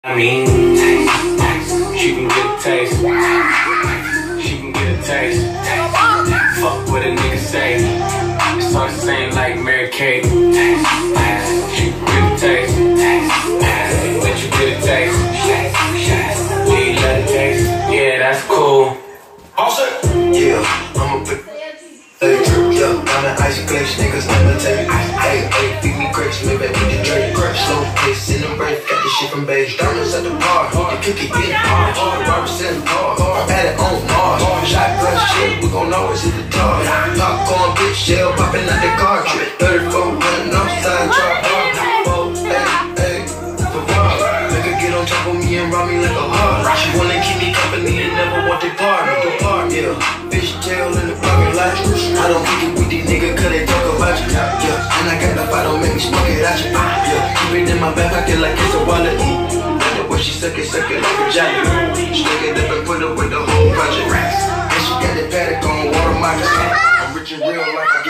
I mean, she can get a taste. She can get a taste. Fuck what a nigga say. It's all the same like Mary Kate. She can get a taste. Let you get a taste. Yeah, you let a taste. Yeah, that's cool. All set. Yeah, I'm a big. Yeah, I'm an ice glaze, niggas never tell you. Hey, feed me grapes, maybe we can trade. Slow pace in the break, got this shit from base. Diamonds at the bar, the cookie getting hard. Robert selling hard, I'm at it on Mars. Shotgun shit, we gon' always hit the tar. Popcorn, bitch, shell popping out the cartridge. 34 running outside, drop hard. Hey, for rob. Make her get on top of me and rob me like a heart. She wanna keep me company and never want to part. Yeah, fish tail in the parking lot. I don't kick it with these niggas cause they talk about you. Yeah, and I got the fight, don't make me smoke it at you. Yeah, keep it in my back pocket like it's a wallet. And the way she suck it like a jelly. Stick it up and put it with the whole project. And she got the paddock on water moccasins. I'm rich and real like a